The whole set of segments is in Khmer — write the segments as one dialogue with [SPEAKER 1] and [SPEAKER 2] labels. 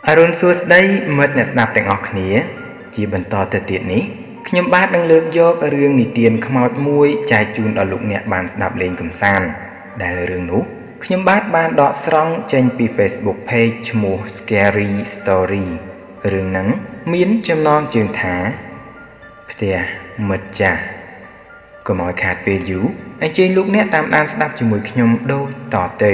[SPEAKER 1] อรุณสวัสดิ์មិត្តអ្នកស្ដាប់ទាំងអស់គ្នាជាបន្តទៅទៀតនេះខ្ញុំបាទនឹងលើកយករឿងនិទានខ្មោចមួយចែកជូនដល់លោកអ្នកបានស្ដាប់លេងកម្សាន្តដែលរឿងនោះខ្ញុំបាទបានដកស្រង់ចេញពី Facebook Page ឈ្មោះ Scary Story រឿងហ្នឹងមានចំណងជើងថាផ្ទះមិត្តចាស់កុំឲ្យខាតពេលយូរអញ្ជើញលោកអ្នកតាមដានស្ដាប់ជាមួយខ្ញុំដូចតទៅ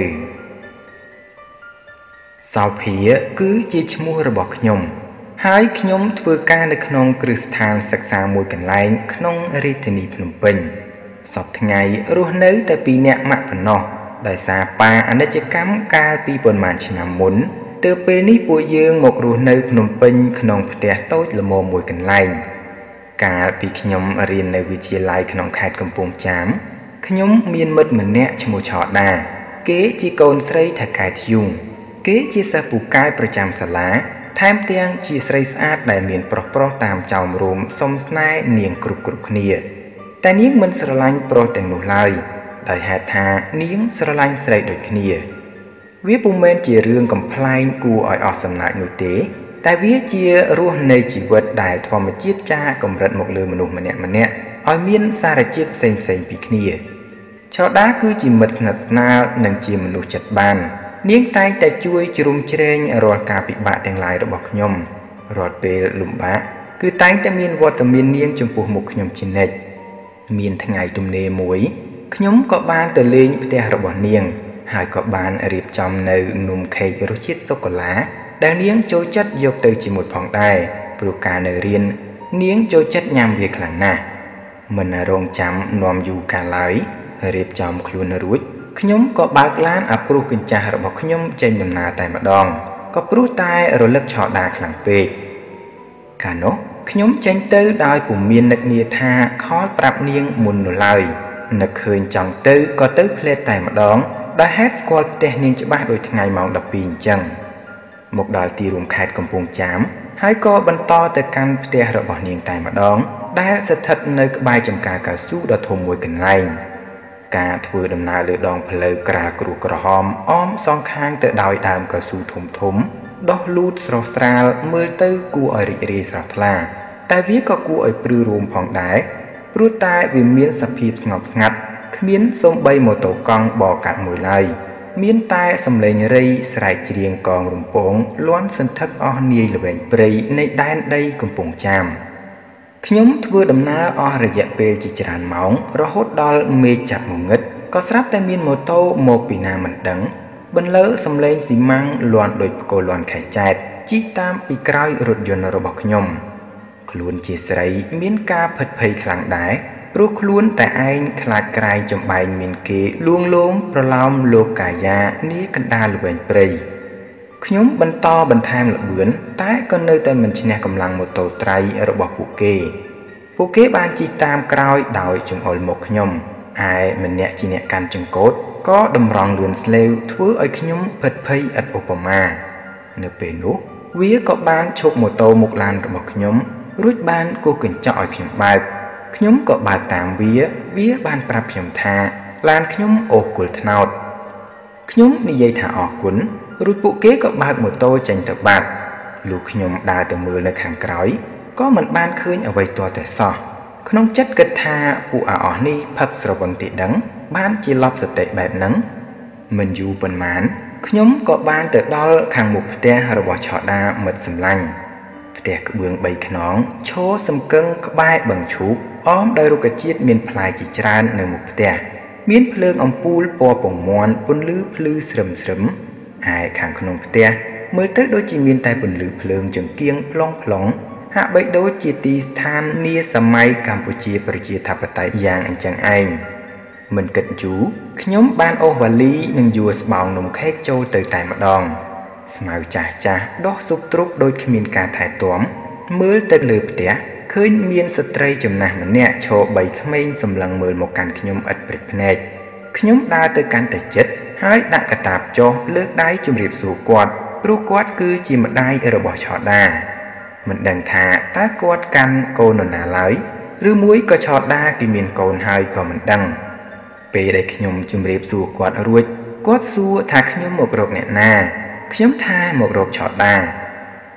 [SPEAKER 1] សោភាគឺជាឈ្មោះរបស់ខ្ញុំហើយខ្ញុំធ្វើការនៅក្នុងគ្រឹះស្ថានសិក្សាមួយកន្លែងក្នុងរាជធានីភ្នំពេញសពថ្ងៃរស់នៅតែពីរនាក់ម៉ាក់ប៉ុណ្ណោះដោយសារប៉ាអនិច្ចកម្មកាលពីប៉ុន្មានឆ្នាំមុនទើបពេលនេះពួកយើងមករស់នៅភ្នំពេញក្នុងផ្ទះតូចល្មមមួយកន្លែងកាលពីខ្ញុំរៀននៅវិទ្យាល័យក្នុងខេត្តកំពង់ចាមខ្ញុំមានមិត្តម្នាក់ឈ្មោះឆដាគេជាកូនស្រីថៅកែធ្យូងគេជាសិស្សពូកែប្រចាំសាលាថែមទាំងជាស្រីស្អាតដែលមានប្រុសតាមចោមរោមសុំស្នេហ៍នាងគ្រប់គ្នាតែនាងមិនស្រឡាញ់ប្រុសទាំងនោះឡើយដោយហេតុថានាងស្រឡាញ់ស្រីដូចគ្នាវាពុំមែនជារឿងកំប្លែងគួរឲ្យអស់សំណើចនោះទេតែវាជារស់នៃជីវិតដែលធម្មជាតិចារកម្រិតមកលើមនុស្សម្នាក់ឲ្យមានសារជាតិផ្សេងពីគ្នាឆដាគឺជាមិត្តស្និទ្ធស្នាលនិងជាមនុស្សចិត្តបាននាងតែងតែជួយជ្រោមជ្រែងរាល់ការពិបាកទាំងឡាយរបស់ខ្ញុំរាល់ពេលលំបាកគឺតែងតែមានវត្តមាននាងចំពោះមុខខ្ញុំជានិច្ចមានថ្ងៃទំនេរមួយខ្ញុំក៏បានទៅលេងផ្ទះរបស់នាងហើយក៏បានរៀបចំនៅនំខេករសជាតិសូកូឡាដែលនាងចូលចិត្តយកទៅជាមួយផងដែរព្រោះការនៅរៀននាងចូលចិត្តញ៉ាំវាខ្លាំងណាស់មិនរងចាំនាំយូរកាលឡើយរៀបចំខ្លួនរួចខ្ញុំក៏បើកឡានអាព្រុសកញ្ចាស់របស់ខ្ញុំចេញដំណើរតែម្ដងក៏ព្រោះតែរលឹកឆដាខ្លាំងពេកកាលនោះខ្ញុំចេញទៅដោយពុំមាននឹកនាថាខលប្រាប់នាងមុននោះឡើយនឹកឃើញចង់ទៅក៏ទៅផ្លែតតែម្ដងដោយហេតុស្គាល់ផ្ទះនាងច្បាស់ដូចថ្ងៃម៉ោង 12 អញ្ចឹងមកដល់ទីរួមខេត្តកំពង់ចាមហើយក៏បន្តទៅកាន់ផ្ទះរបស់នាងតែម្ដងដែលស្ថិតនៅក្បែរចំការកៅស៊ូដ៏ធំមួយកន្លែងការធ្វើដំណើរលើដងផ្លូវក្រាលគ្រួក្រហមអមសងខាងទៅដោយដើមកៅស៊ូធំដុះលូតស្រស់ស្រាលមើលទៅគួរឲ្យរីករាយស្រស់ថ្លាតែវាក៏គួរឲ្យព្រឺរួមផងដែរព្រោះតែវាមានសភាពស្ងប់ស្ងាត់គ្មានសូម្បីម៉ូតូកង់បកកាត់មួយឡើយមានតែសំឡេងរៃស្រែកច្រៀងកងរំពងលាន់សន្ធឹកអស់នាយល្វែងព្រៃនៃដែនដីកំពង់ចាមខ្ញុំធ្វើដំណើរអស់រយៈពេលជាច្រើនម៉ោងរហូតដល់មេឃចាប់ងងឹតក៏ស្រាប់តែមានម៉ូតូមកពីណាមិនដឹងបន្លឺសំឡេងស៊ីម៉ាំងលាន់ដូចផ្គរលាន់ខែចែកជិះតាមពីក្រោយរថយន្តរបស់ខ្ញុំខ្លួនជាស្រីមានការភិតភ័យខ្លាំងដែរព្រោះខ្លួនតែឯងខ្លាចក្រែងចំបែងមានគេលួងលោមប្រឡោមលោកកាយានាកណ្ដាលល្វែងព្រៃខ្ញុំបន្តបន្ថែមល្បឿនតែក៏នៅតែមិនឈ្នះកម្លាំងម៉ូតូត្រៃរបស់ពួកគេបានជិះតាមក្រោយដោយចង្អុលមុខខ្ញុំឯម្នាក់ជាអ្នកកាន់ចង្កូតក៏តម្រង់លឿនស្លេវធ្វើឲ្យខ្ញុំភិតភ័យឥតឧបមានៅពេលនោះវាក៏បានឈប់ម៉ូតូមុខឡានរបស់ខ្ញុំរួចបានគោះកញ្ចក់ឲ្យខ្ញុំបើកខ្ញុំក៏បើកតាមវាបានប្រាប់ខ្ញុំថាឡានខ្ញុំអូសគល់ថ្នោតខ្ញុំនិយាយថាអរគុណរួចពួកគេក៏បើកម៉ូតូចេញទៅបាត់លុះខ្ញុំដើរទៅមើលនៅខាងក្រោយក៏មិនបានឃើញអ្វីទាល់តែសោះក្នុងចិត្តគិតថាពួកអាអស់នេះផឹកស្រវឹងទីដឹងបានជាលប់សតិបែបហ្នឹងមិនយូរប៉ុន្មានខ្ញុំក៏បានទៅដល់ខាងមុខផ្ទះរបស់ឆដាមិត្តសម្លាញ់ផ្ទះក្បឿង3ខ្នងឈរសង្កឹងក្បែរបឹងឈូកអមដោយរុក្ខជាតិមានផ្លែជាច្រើននៅមុខផ្ទះមានភ្លើងអំពូលពណ៌ពងមាន់ពន្លឺភ្លឺស្រឹមឯខាងក្នុងផ្ទះមើលទៅដូចជាមានតែពន្លឺភ្លើងចង្គៀងប្លង់ហាក់បីដូចជាទីស្ថាននាសម័យកម្ពុជាប្រជាធិបតេយ្យយ៉ាងអញ្ចឹងឯងមិនគិតយូរខ្ញុំបានអូសវ៉ាលីនិងយួរស្បោងនំខេកចូលទៅតែម្ដងស្មៅចាស់ដោះស៊ុបទ្រុបដូចគ្មានការថែទាំមើលទៅលើផ្ទះឃើញមានស្ត្រីចំណាស់ម្នាក់ឈរបីក្មេងសម្លឹងមើលមកកាន់ខ្ញុំឥតព្រិចភ្នែកខ្ញុំដើរទៅកាន់តែជិតហើយដាក់កាតាបចុះលើកដៃជម្រាបសួរគាត់ព្រោះគាត់គឺជាម្ដាយរបស់ឆដាមិនដឹងថាតើគាត់កាន់កូននរណាឡើយឬមួយក៏ឆដាគេមានកូនហើយក៏មិនដឹងពេលដែលខ្ញុំជម្រាបសួរគាត់រួចគាត់សួរថាខ្ញុំមករកអ្នកណាខ្ញុំថាមករកឆដា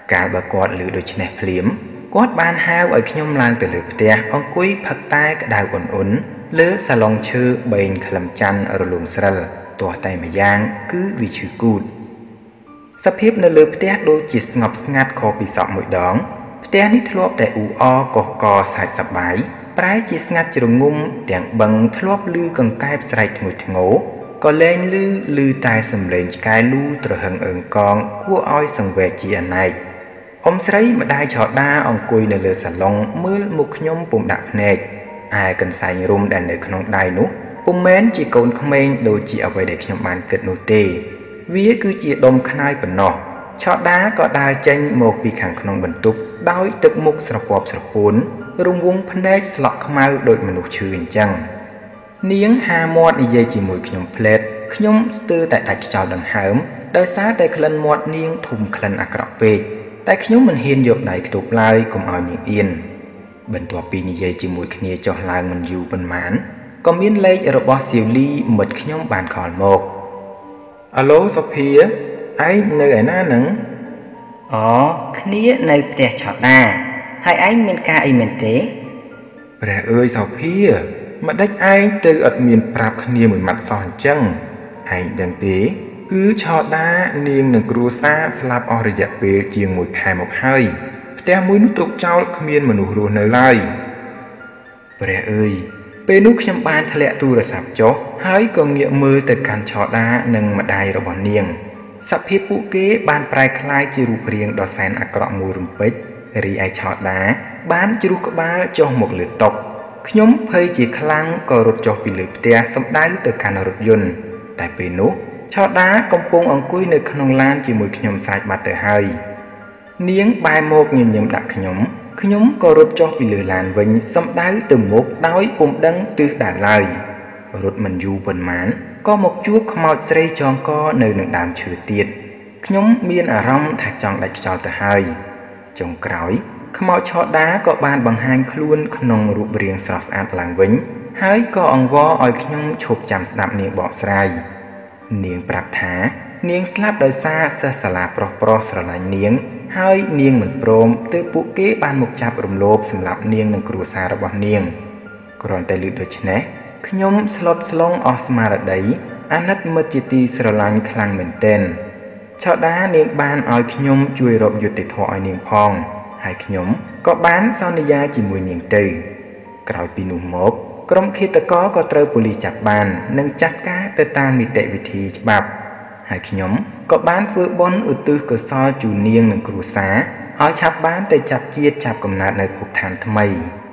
[SPEAKER 1] កាលបើគាត់ឮដូច្នេះភ្លាមគាត់បានហៅឲ្យខ្ញុំឡើងទៅលើផ្ទះអង្គុយផឹកតែក្តៅអ៊ុនៗលើសាឡុងឈើបេងក្លឹមច័ន្ទរលូមស្រិលទាស់តែម្យ៉ាងគឺវាឈឺគូតសភាពនៅលើផ្ទះដូចជាស្ងប់ស្ងាត់ខុសពីសក់មួយដងផ្ទះនេះធ្លាប់តែអ៊ូអរកុះកសាច់សប្បាយប្រែជាស្ងាត់ជ្រងំទាំងបឹងធ្លាប់ឮកង្កែបស្រែកធ្ងន់ធ្ងរក៏លែងឮតែសំឡេងឆ្កែលូត្រហឹងអើងកងគួរឲ្យសង្វេគជាអនេកអ៊ំស្រីម្ដាយឆោដាអង្គុយនៅលើសាឡុងមើលមុខខ្ញុំពុំដាក់ភ្នែកឯកន្សែងរុំដែលនៅក្នុងដៃនោះពុំមែនជាកូនក្មេងដូចជាអ្វីដែលខ្ញុំបានគិតនោះទេវាគឺជាដុំខ្នើយប៉ុណ្ណោះឆោដាក៏ដើរចេញមកពីខាងក្នុងបន្ទប់ដោយទឹកមុខស្រពាប់ស្រពួនរង្វង់ភ្នែកស្លក់ខ្មៅដូចមនុស្សឈឺអញ្ចឹងនាងហាមាត់និយាយជាមួយខ្ញុំផ្លែតខ្ញុំស្ទើរតែដាច់ខ្យល់ដង្ហើមដោយសារតែក្លិនមាត់នាងធំក្លិនអាក្រក់ពេកតែខ្ញុំមិនហ៊ានយកដៃខ្ទប់ឡើយកុំឲ្យនាងអៀនបន្ទាប់ពីនិយាយជាមួយគ្នាចុះឡើងមិនយូរប៉ុន្មានក៏មានលេខរបស់សៀវលីមិត្តខ្ញុំបានខលមកអាឡូសូភីឯងនៅឯណាហ្នឹង
[SPEAKER 2] អូគ្នានៅផ្ទះឆោដាហើយឯងមានការអីមែនទេ
[SPEAKER 1] ព្រះអើយសូភីម្ដេចឯងទៅអត់មានប្រាប់គ្នាមួយម៉ាត់សោះអញ្ចឹងឯងដឹងទេគឺឆោដានាងនឹងគ្រួសារស្លាប់អស់រយៈពេលជាង1ខែមកហើយផ្ទះមួយនោះទុកចោលគ្មានមនុស្សរស់នៅឡើយព្រះអើយពេលនោះខ្ញុំបានធ្លាក់ទូរស័ព្ទចុះហើយក៏ងាកមើលទៅកាន់ឆោដានិងម្ដាយរបស់នាងសភាពពួកគេបានប្រែក្លាយជារូបរាងដ៏សែនអាក្រក់មួយរំពេចរីឯឆោដាបានជ្រុះក្បាលចុះមកលើតុខ្ញុំភ័យជាខ្លាំងក៏រត់ចុះពីលើផ្ទះសម្ដៅទៅកាន់រថយន្តតែពេលនោះឆោដាកំពុងអង្គុយនៅក្នុងឡានជាមួយខ្ញុំស្រេចបាត់ទៅហើយនាងបែរមកញញឹមដាក់ខ្ញុំក៏រត់ចុះពីលើឡានវិញសម្ដៅទៅមុខដោយពុំដឹងទិសដៅឡើយរត់មិនយូរប៉ុន្មានក៏មកជួបខ្មោចស្រីចងកនៅនឹងដើមឈើទៀតខ្ញុំមានអារម្មណ៍ថាចង់ដាច់ខ្យល់ទៅហើយចុងក្រោយខ្មោចឆោដាក៏បានបង្ហាញខ្លួនក្នុងរូបរាងស្រស់ស្អាតឡើងវិញហើយក៏អង្វរឲ្យខ្ញុំឈប់ចាំស្ដាប់នាងបកស្រាយនាងប្រាប់ថានាងស្លាប់ដោយសារសិស្សសាលាប្រុសស្រឡាញ់នាងហើយនាងមិនព្រមទើបពួកគេបានមកចាប់រំលោភសម្លាប់នាងនិងគ្រួសាររបស់នាងគ្រាន់តែឮដូច្នេះខ្ញុំស្លុតស្លង់អស់ស្មារតីអាណិតមិត្តជាទីស្រឡាញ់ខ្លាំងមែនទែនឆោដានាងបានឲ្យខ្ញុំជួយរកយុត្តិធម៌ឲ្យនាងផងហើយខ្ញុំក៏បានសន្យាជាមួយនាងទៅក្រោយពីនោះមកក្រុមឃាតករក៏ត្រូវប៉ូលីសចាប់បាននិងចាត់ការទៅតាមនីតិវិធីច្បាប់ហើយខ្ញុំក៏បានធ្វើបុណ្យឧទ្ទិសកុសលជូននាងនិងគ្រួសារឲ្យឆាប់បានទៅចាប់ជាតិចាប់កំណើតនៅភពឋានថ្មី